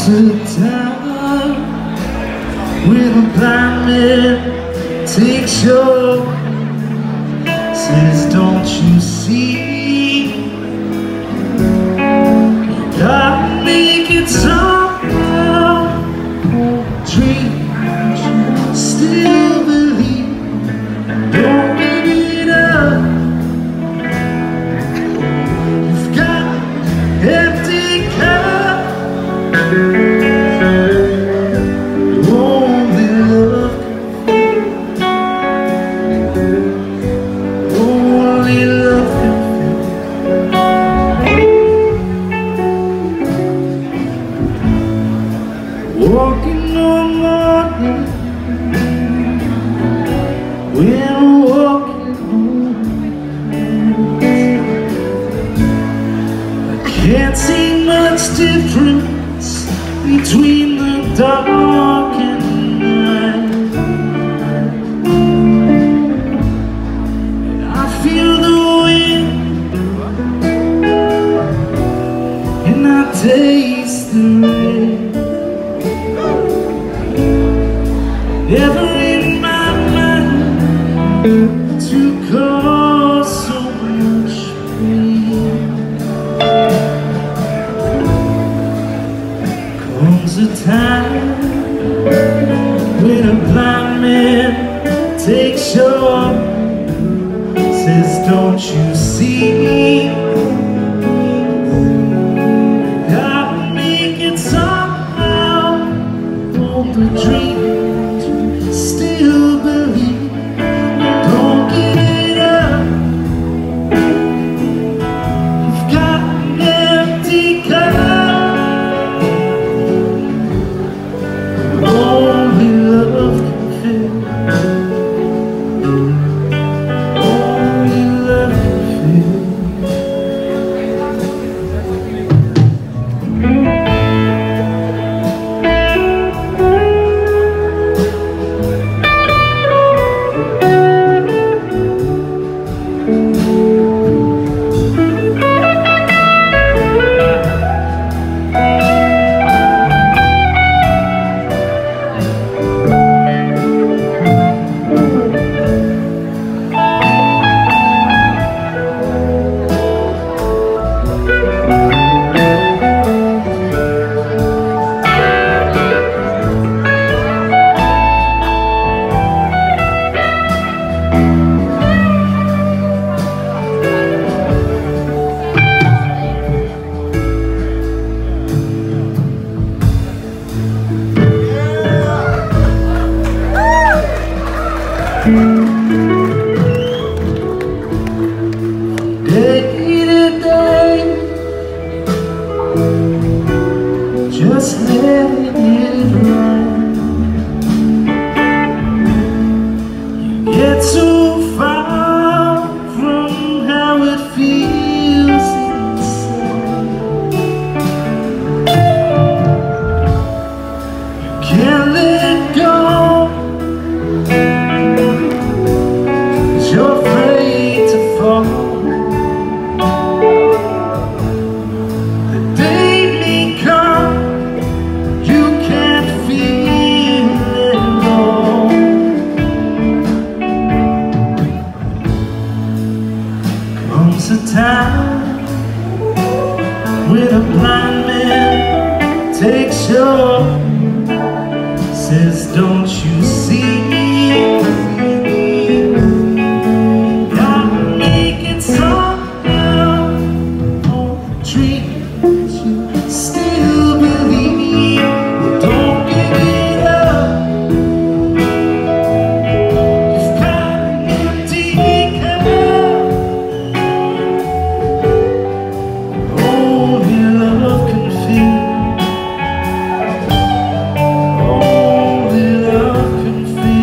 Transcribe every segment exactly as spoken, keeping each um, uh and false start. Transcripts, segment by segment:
Comes a time when a blind man takes your says, don't you see? You gotta make it somehow. Dreams still believe. Don't give it up. You've got an empty cup. Only love can fill. Only love can fill. Walking on morning, when walking home, I can't see much difference between the dark and night. And I feel the wind, and I taste the rain. Never in my mind to cause so much pain. Comes a time when a blind man takes your says, don't you see? Gotta make it somehow. All the dreams still believe. Don't give it up. You've got an empty cup. Only love can fill. Only love can fill. Day to day, just letting it run. You get so far from how it feels inside. You can't let go, 'cause you're afraid to fall. Comes a time when a blind man takes your says, don't you see? Gotta make it somehow. All the dreams you still believe. Don't give it up. You've got an empty cup. Only love can fill. Only love can fill.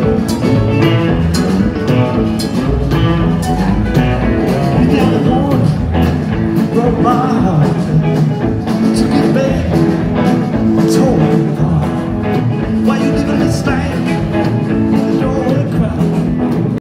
you.